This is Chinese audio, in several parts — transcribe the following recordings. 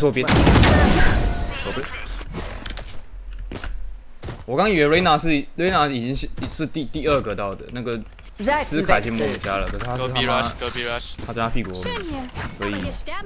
左边。左边。我刚以为瑞娜已经是第2个到的，那个斯凯已经摸我家了，可是他是他妈，他在他屁股后面，所以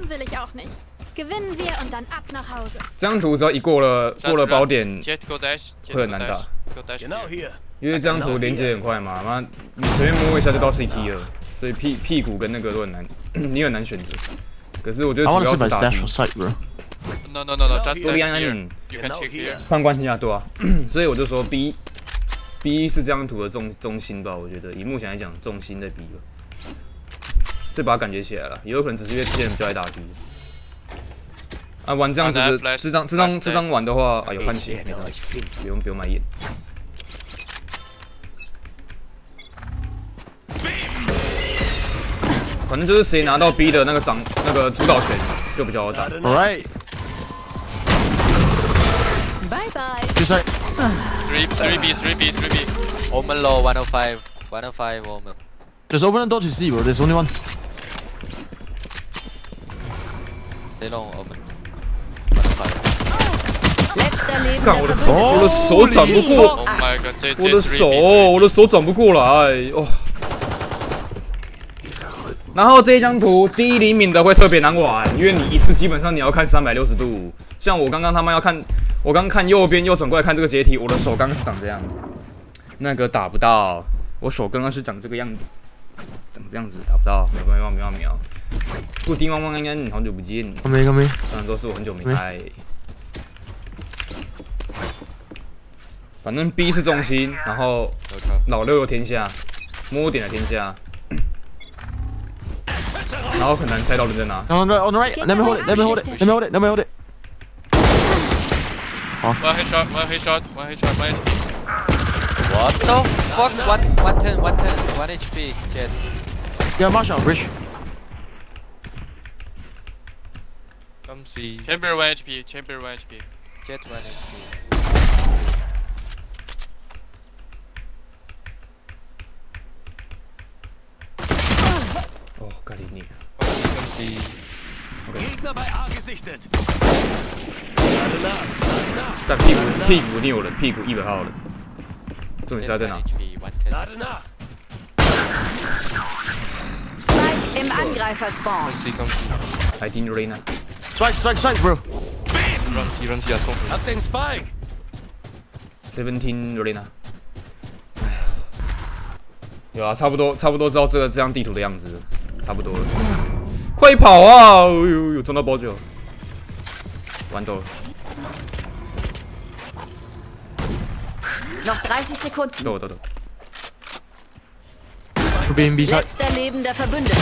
这张图只要一过了宝点，会很难打，因为这张图连接很快嘛，妈你随便摸一下就到 CT 了，所以屁股跟那个都很难，你很难选择。可是我觉得主要是打兵。 No, just here. You can check here. 判官听下对啊，所以我就说 B 是这张图的中心吧，我觉得以目前来讲，中心在 B 了，这把它感觉起来了，也有可能只是因为这些人比较爱打 B。啊，玩这样子的，这张玩的话，啊有换血，没事，不用买眼。反正就是谁拿到 B 的那个主导权就比较好打。 Alright. Bye bye. Two side. 3B. Omen low, 105. 105 Omen. Just open the door to see, bro. There's only one. Stay long, Omen. 105. 干我的手转不过， Oh my god, 我的手转不过来哦。然后这一张图第1厘米的会特别难玩，因为你一次基本上你要看360度。像我刚刚他妈要看，我刚看右边又转过来看这个解体，我的手刚刚是长这样，那个打不到，我手刚刚是长这个样子，长这样子打不到，秒。不丁汪汪安安，好久不见。 Come here. 虽然说是我很久没拍。反正 B 是重心，然后老六的天下，摸点的天下。然后很难猜到人在哪。 On the right. Let me hold it. One headshot. What the fuck? 110, 1 HP. Jet. Yeah, Marshall, bridge. Come see. Chamber 1 HP. Jet 1 HP. Oh, gar nicht. Come see. Gegner bei A gesichtet. 但屁股一定有人，屁股100号人。重点是他在哪？ Lade nach. Spike im Angreifer-Spawn. Come see. 还进 Reyna。 Strike, bro. Run see. Hab den Spike. 17 Reyna。哎呀，有啊，差不多知道这张地图的样子了，差不多了。快跑啊！有中到包酒，完斗了。 Noch 30 Sekunden. 斗。 B side. Letzter lebender Verbündeter.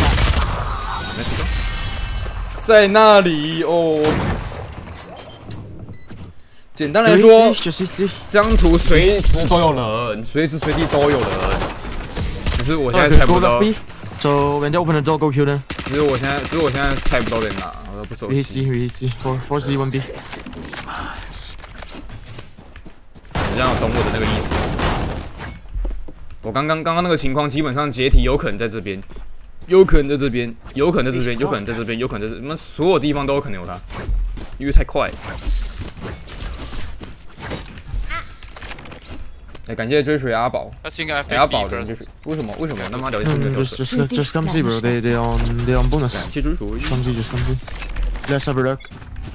在那里哦。简单来说， Just 这张图随时都有人，随时随地都有人。只是我现在猜不到。 So when they open the door, go kill them. 只是我现在猜不到在哪，我不熟悉。 We see. 4C 1B. 你让我懂我的那个意思。我刚刚那个情况，基本上解体有可能在这边，有可能在这边，有可能在这边，有可能在这边，有可能在这，那所有地方都有可能有它，因为太快。哎，感谢追随阿宝。阿宝的就是为什么那么了解这个特色 Just come see, bro. They on bonus. 感谢追随。 Come see. Let's have a look.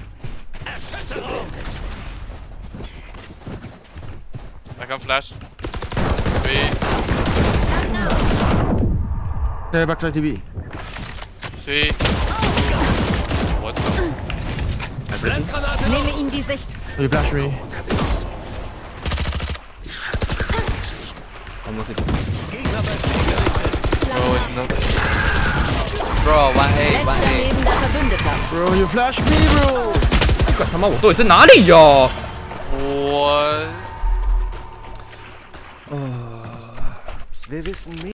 I can flash. 3. Hey, back to TV. 3. What the? Nehme ihm die Sicht. You flash me. Almost. Bro, 1A. Letzter lebender Verbündeter. Bro, you flash me, bro. 干他妈，我到底在哪里呀？ 我。 Wir wissen